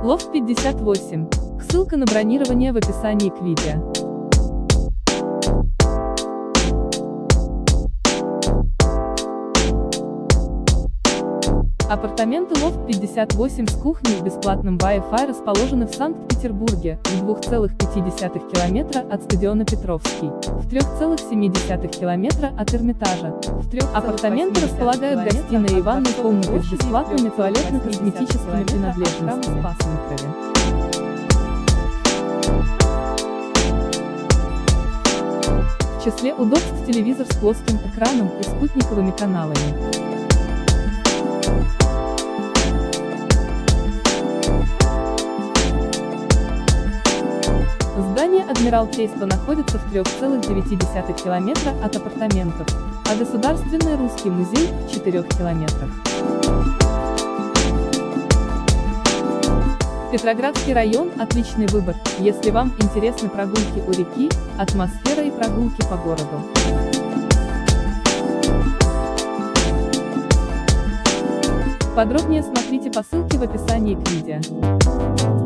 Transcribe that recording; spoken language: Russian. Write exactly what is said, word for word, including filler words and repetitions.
Лофт пятьдесят восемь. Ссылка на бронирование в описании к видео. Апартаменты Лофт пятьдесят восемь с кухней и бесплатным Wi-Fi расположены в Санкт-Петербурге, в двух целых пяти десятых километра от стадиона Петровский, в трёх целых семи десятых километра от Эрмитажа. В трех апартаменты располагают гостиной и ванной комнатой с бесплатными туалетно-косметическими принадлежностями. В числе удобств телевизор с плоским экраном и спутниковыми каналами. Здание Адмиралтейства находится в трёх целых девяти десятых километра от апартаментов, а Государственный русский музей – в четырёх километрах. Петроградский район – отличный выбор, если вам интересны прогулки у реки, атмосфера и прогулки по городу. Подробнее смотрите по ссылке в описании к видео.